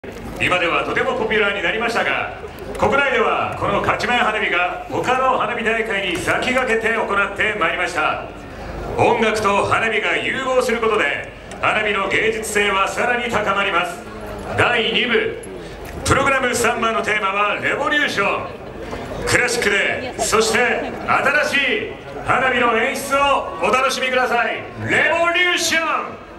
今ではとてもポピュラーになりましたが、国内ではこの勝ち前花火が他の花火大会に先駆けて行ってまいりました。音楽と花火が融合することで花火の芸術性はさらに高まります。第2部プログラム3番のテーマはレボリューション。クラシックで、そして新しい花火の演出をお楽しみください。レボリューション。